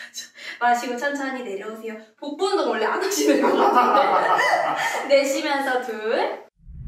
마시고 천천히 내려오세요. 복부 운동 원래 안 하시는 것 같은데. 내쉬면서 둘.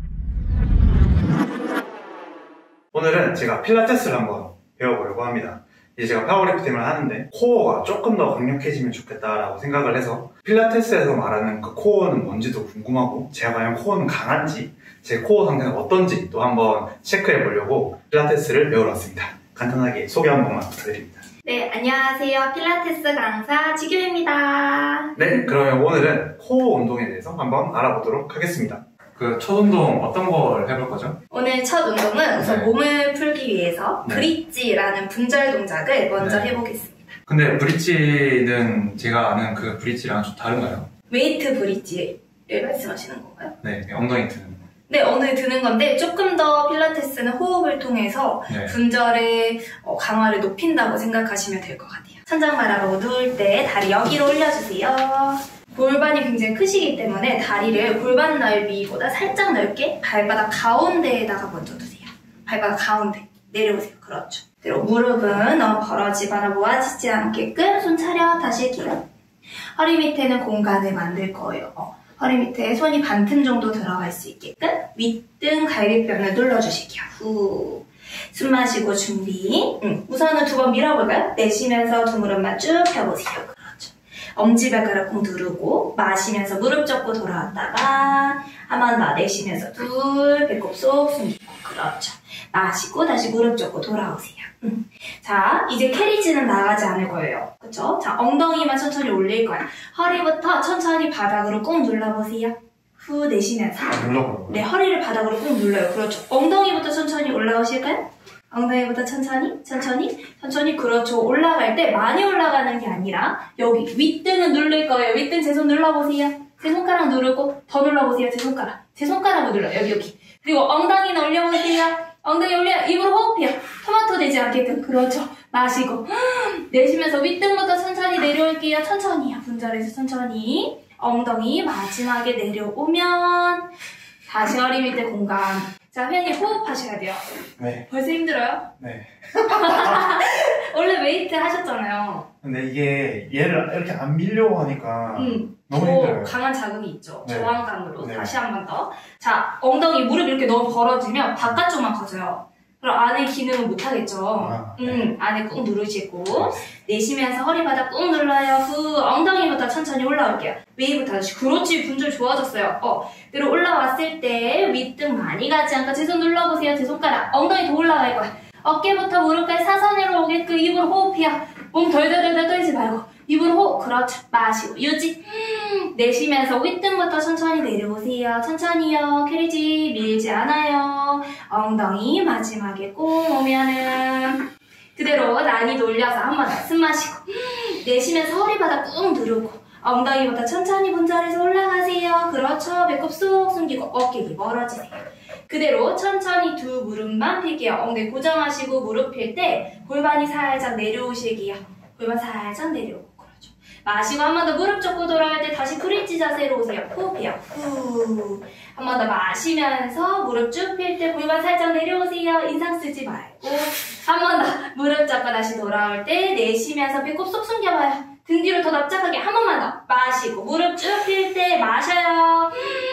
오늘은 제가 필라테스를 한번 배워보려고 합니다. 이제 제가 파워리프팅을 하는데 코어가 조금 더 강력해지면 좋겠다라고 생각을 해서 필라테스에서 말하는 그 코어는 뭔지도 궁금하고 제가 과연 코어는 강한지 제 코어 상태는 어떤지 또 한번 체크해 보려고 필라테스를 배우러 왔습니다. 간단하게 소개 한 번만 부탁드립니다. 네, 안녕하세요. 필라테스 강사 지규입니다. 네, 그러면 오늘은 코어 운동에 대해서 한번 알아보도록 하겠습니다. 그 첫 운동 어떤 걸 해볼 거죠? 오늘 첫 운동은 우선 네. 몸을 풀기 위해서 네. 브릿지라는 분절 동작을 먼저 네. 해보겠습니다. 근데 브릿지는 제가 아는 그 브릿지랑 좀 다른가요? 웨이트 브릿지를 말씀하시는 건가요? 네, 엉덩이 드는 거. 네, 오늘 드는 건데 조금 더 필라테스는 호흡을 통해서 네. 분절의 강화를 높인다고 생각하시면 될 것 같아요. 천장 바라보고 누울 때 다리 여기로 올려주세요. 골반이 굉장히 크시기 때문에 다리를 골반 넓이보다 살짝 넓게 발바닥 가운데에다가 먼저 두세요. 발바닥 가운데 내려오세요. 그렇죠. 그리고 무릎은 너무 벌어지거나 모아지지 않게끔 손 차려 다시 할게요. 허리 밑에는 공간을 만들 거예요. 허리 밑에 손이 반틈 정도 들어갈 수 있게끔 윗등 갈비뼈를 눌러주실게요. 후. 숨 마시고 준비. 우선은 2번 밀어볼까요? 내쉬면서 두 무릎만 쭉 펴보세요. 그렇죠. 엄지발가락 콩 누르고 마시면서 무릎 접고 돌아왔다가 한 번 더 내쉬면서 둘 배꼽 쏙 숨기고 그렇죠. 마시고 다시 무릎 접고 돌아오세요. 자, 이제 캐리지는 나가지 않을 거예요. 그쵸? 자, 엉덩이만 천천히 올릴 거야. 허리부터 천천히 바닥으로 꾹 눌러보세요. 후 내쉬면서. 눌러보는 네, 허리를 바닥으로 꾹 눌러요. 그렇죠. 엉덩이부터 천천히 올라오실까요? 엉덩이부터 천천히. 그렇죠. 올라갈 때 많이 올라가는 게 아니라 여기 윗등은 누를 거예요. 윗등 제 손 눌러보세요. 제 손가락 누르고 더 눌러보세요. 제 손가락을 눌러요. 여기. 그리고 엉덩이는 올려보세요. 엉덩이 올려 입으로 호흡해요. 토마토 되지 않게끔. 그렇죠. 마시고 내쉬면서 윗등부터 천천히 내려올게요. 천천히요. 분절해서 천천히. 엉덩이 마지막에 내려오면 다시 허리 밑에 공간. 자, 회원님 호흡하셔야 돼요. 네. 벌써 힘들어요? 네. 원래 웨이트 하셨잖아요. 근데 이게 얘를 이렇게 안 밀려고 하니까 너무 힘들어요. 강한 자극이 있죠. 네. 저항감으로. 네. 다시 한 번 더. 자, 엉덩이 무릎 이렇게 너무 벌어지면 바깥쪽만 커져요. 그럼 안에 기능은 못하겠죠. 네. 안에 꾹 누르시고 내쉬면서 허리 바닥 꾹 눌러요. 후 엉덩이부터 천천히 올라올게요. 위부터 다시. 그렇지. 분절 좋아졌어요. 그리고 올라왔을 때 윗등 많이 가지 않고 제 손 눌러보세요. 제 손가락. 엉덩이 더 올라갈 거야. 어깨부터 무릎까지 사선으로 오게끔 입으로 호흡해요. 몸 덜덜덜 떨지 말고 입으로 호흡. 그렇죠. 마시고 유지. 내쉬면서 윗등부터 천천히 내려오세요. 천천히요. 캐리지 밀지 않아요. 엉덩이 마지막에 꼭 오면은 그대로 난이도 올려서 한 번 더 숨 마시고 내쉬면서 허리 바닥 꾹 누르고 엉덩이부터 천천히 분절해서 올라가세요. 그렇죠. 배꼽 쏙 숨기고 어깨 멀어지세요. 그대로 천천히 두 무릎만 펴게요. 엉덩이 고정하시고 무릎 필 때 골반이 살짝 내려오실게요. 골반 살짝 내려오고 그렇죠. 마시고 한 번 더 무릎 접고 돌아올 때 다시 브릿지 자세로 오세요. 호흡해요. 후. 한 번 더 마시면서 무릎 쭉 필 때 골반 살짝 내려오세요. 인상 쓰지 말고 한 번 더 무릎 잡고 다시 돌아올 때 내쉬면서 배꼽 쏙 숨겨봐요. 등 뒤로 더 납작하게 한 번만 더 마시고 무릎 쭉 필 때 마셔요.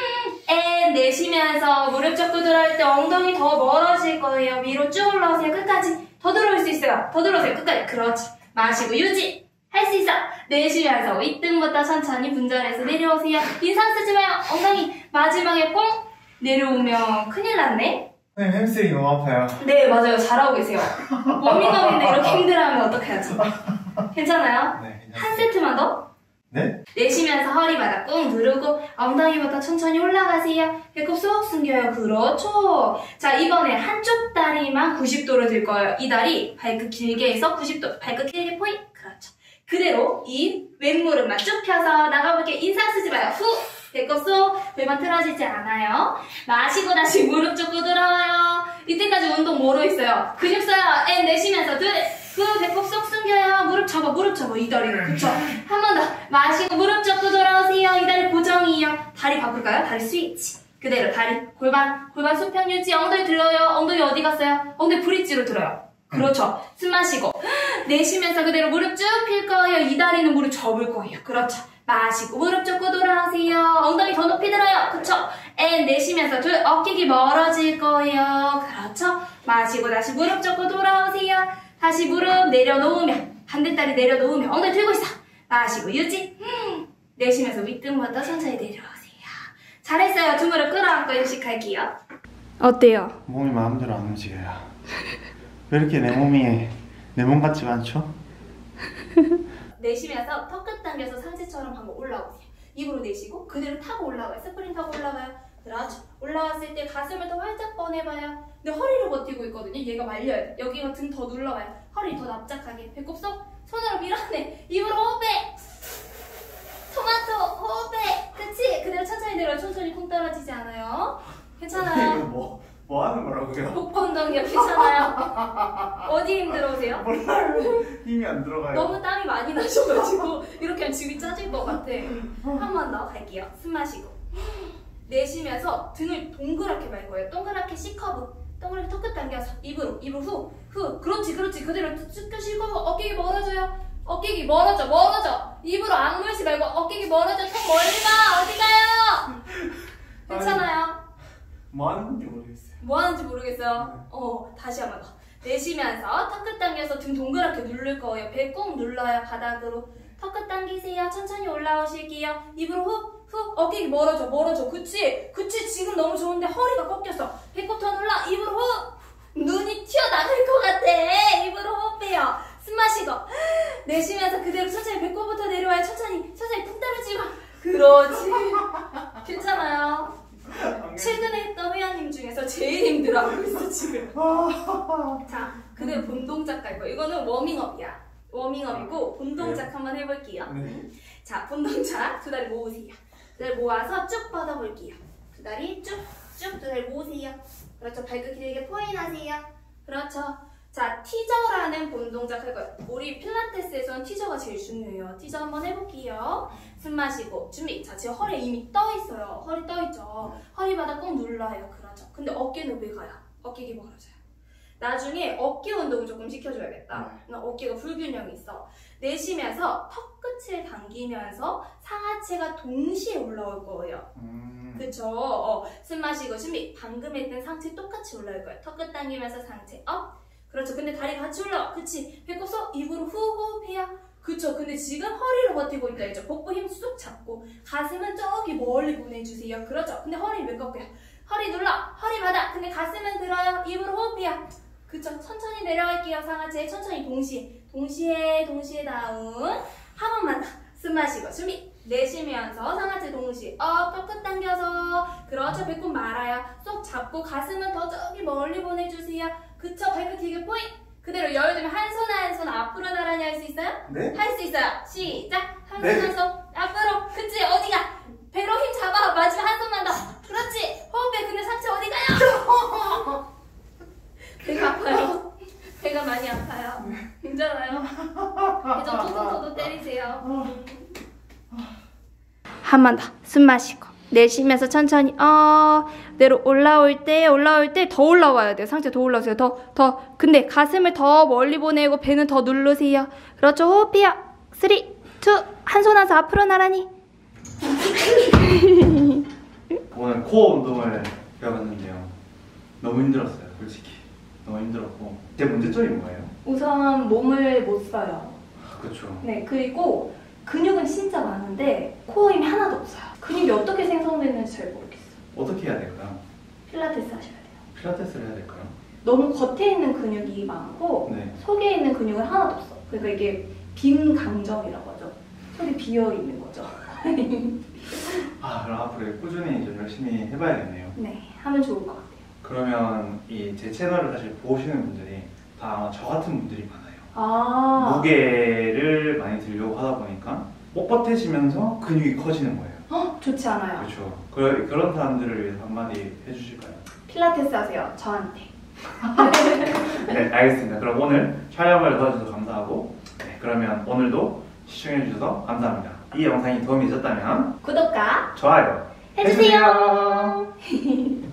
내쉬면서 무릎 접고 들어올 때 엉덩이 더 멀어질 거예요. 위로 쭉 올라오세요. 끝까지. 더 들어올 수 있어요. 더 들어오세요. 끝까지. 그렇지. 마시고 유지. 할 수 있어. 내쉬면서 윗등부터 천천히 분절해서 내려오세요. 인상 쓰지 마요. 엉덩이 마지막에 꽁 내려오면 큰일 났네. 네, 햄스트링 너무 아파요. 네, 맞아요. 잘하고 계세요. 워밍업인데 이렇게 힘들어하면 어떡해야지. 괜찮아요? 네, 괜찮습니다. 한 세트만 더? 네? 내쉬면서 허리 바닥 꾹 누르고 엉덩이부터 천천히 올라가세요. 배꼽 쏙 숨겨요. 그렇죠. 자, 이번에 한쪽 다리만 90도로 들 거예요. 이 다리 발끝 길게 해서 90도 발끝 길게 포인. 그렇죠. 그대로 이 왼무릎만 쭉 펴서 나가볼게요. 인상 쓰지 마요. 후. 배꼽 쏙 골반 틀어지지 않아요. 마시고 다시 무릎 접고 들어와요. 이때까지 운동 뭐로 했어요? 근육 써요. 내쉬면서 둘. 후 배꼽 쏙 숨겨요. 무릎 접어 이 다리를. 그쵸? 한 번 더 마시고 무릎 접고 돌아오세요. 이 다리 고정이에요. 다리 바꿀까요? 다리 스위치. 그대로 다리 골반 수평 유지. 엉덩이 들어요. 엉덩이 어디 갔어요? 엉덩이 브릿지로 들어요. 그렇죠. 숨 마시고 내쉬면서 그대로 무릎 쭉 필 거예요. 이 다리는 무릎 접을 거예요. 그렇죠. 마시고 무릎 접고 돌아오세요. 엉덩이 더 높이 들어요. 그쵸? 앤 내쉬면서 둘 어깨 기 멀어질 거예요. 그렇죠? 마시고 다시 무릎 접고 돌아오세요. 다시 무릎 내려놓으면 반대다리 내려놓으면 엉덩이 들고 있어. 마시고 유지. 내쉬면서 윗등부터 천천히 내려오세요. 잘했어요. 두 무릎 끌어안고 휴식할게요. 어때요? 몸이 마음대로 안 움직여요. 왜 이렇게 내 몸이 내 몸 같지가 않죠? 내쉬면서 턱 끝 당겨서 상체처럼 방금 올라오세요. 입으로 내쉬고 그대로 타고 올라가요. 스프링 타고 올라가요. 그렇죠. 올라왔을 때 가슴을 더 활짝 꺼내봐요. 근데 허리로 버티고 있거든요. 얘가 말려요. 여기가 등 더 눌러봐요. 허리 더 납작하게. 배꼽 속 손으로 밀어내. 입으로 호흡해. 토마토 호흡해. 그치? 그대로 천천히 내려요. 천천히 쿵 떨어지지 않아요. 괜찮아요. 뭐 하는 거라고요? 복근동력 괜찮아요? 어디 힘들어오세요? 몰라요. 힘이 안 들어가요. 너무 땀이 많이 나셔가지고 이렇게 하면 집이 짜질 것 같아. 한 번 더 갈게요. 숨 마시고 내쉬면서 등을 동그랗게 말 거예요. 동그랗게 C커브. 동그랗게 턱 끝 당겨서 입으로 후. 그렇지. 그대로 쭉 쉬고 어깨 기 멀어져요. 어깨 기 멀어져. 입으로 악물지 말고 어깨 기 멀어져. 턱 멀리 가. 어디 가요? 괜찮아요? 뭐 하는지 모르겠어요. 뭐 하는지 모르겠어요. 다시 한 번 더. 내쉬면서 턱 끝 당겨서 등 동그랗게 누를 거예요. 배 꾹 눌러요. 바닥으로. 턱 끝 당기세요. 천천히 올라오실게요. 입으로 후. 어깨 기 멀어져. 그치? 지금 너무 좋은데 허리가 꺾였어. 배꼽 더 눌러. 입으로 후. 눈이 튀어나갈 것 같아. 입으로 호흡해요. 숨 마시고 내쉬면서 그대로 천천히 배꼽부터 내려와요. 천천히 푹 떨어지고. 그렇지. 괜찮아요. 최근에 했던 회원님 중에서 제일 힘들어하고 있어 지금. 자, 그대로 본 동작 갈 거예요. 이거는 워밍업이야. 워밍업이고 본 동작 한번 해볼게요. 자, 본 동작 두 다리 모으세요. 두 다리 모아서 쭉 뻗어볼게요. 두 다리 쭉 두 다리 모으세요. 그렇죠. 발끝 길게 포인하세요. 그렇죠. 자, 티저라는 본 동작 할 거예요. 우리 필라테스에서는 티저가 제일 중요해요. 티저 한번 해볼게요. 숨 마시고 준비. 자, 지금 허리 이미 떠 있어요. 허리 떠 있죠. 허리 바닥 꼭 눌러요. 그렇죠. 근데 어깨는 왜 가요? 어깨 기 멀어져요. 나중에 어깨 운동을 조금 시켜줘야겠다. 어깨가 불균형이 있어. 내쉬면서 턱 끝을 당기면서 상하체가 동시에 올라올 거예요. 그쵸? 숨 마시고 준비. 방금 했던 상체 똑같이 올라올 거예요. 턱 끝 당기면서 상체 업. 그렇죠. 근데 다리 같이 올라와. 그치? 배꼽 속 입으로 후 호흡해요. 그쵸. 근데 지금 허리로 버티고 있다 했죠. 복부 힘 쑥 잡고 가슴은 저기 멀리 보내주세요. 그렇죠. 근데 허리 왜 꺾여요? 허리 눌러. 허리 바닥. 근데 가슴은 들어요. 입으로 호흡해요. 그쵸. 천천히 내려갈게요. 상하체 천천히 동시에 다운. 한 번만 더. 숨 마시고 준비. 내쉬면서 상하체 동시에 턱 끝 당겨서. 그렇죠. 배꼽 말아요. 쏙 잡고 가슴은 더 저기 멀리 보내주세요. 그쵸. 발끝 길게 포인. 그대로 여유되면 한 손 앞으로 나란히 할 수 있어요? 네? 할 수 있어요. 시작. 한 손 앞으로. 그치. 어디가? 배로 힘 잡아. 마지막 한 손만 더. 그렇지. 호흡해. 근데 상체 어디 가요? 배가 아파요. 배가 많이 아파요. 괜찮아요? 배좀 토도토도 때리세요. 한 번 더. 숨 마시고 내쉬면서 천천히 내려 올라올 때 더 올라와야 돼요. 상체 더 올라오세요. 더. 근데 가슴을 더 멀리 보내고 배는 더 누르세요. 그렇죠. 호흡해요. 3, 2, 한 손 앞으로 나란히. 오늘 코어 운동을 배워봤는데요. 너무 힘들었어요. 솔직히 너무 힘들었고. 제 문제점이 뭐예요? 우선 몸을 못 써요. 그렇죠. 네, 그리고 근육은 진짜 많은데 코어 힘이 하나도 없어요. 근육이 어떻게 생성되는지 잘 모르겠어요. 어떻게 해야 될까요? 필라테스 하셔야 돼요. 필라테스를 해야 될까요? 너무 겉에 있는 근육이 많고 속에 있는 근육은 하나도 없어. 그러니까 이게 빈 강정이라고 하죠. 속이 비어 있는 거죠. 그럼 앞으로 꾸준히 좀 열심히 해봐야겠네요. 네, 하면 좋을 것 같아요. 그러면 이 제 채널을 사실 보시는 분들이 다 저 같은 분들이 많아요. 무게를 많이 들려고 하다 보니까 뻣뻣해지면서 근육이 커지는 거예요. 좋지 않아요. 그렇죠. 그런 사람들을 위해서 한마디 해주실까요? 필라테스 하세요. 저한테. 네, 알겠습니다. 그럼 오늘 촬영을 도와주셔서 감사하고 그러면 오늘도 시청해주셔서 감사합니다. 이 영상이 도움이 되셨다면 구독과 좋아요 해주세요.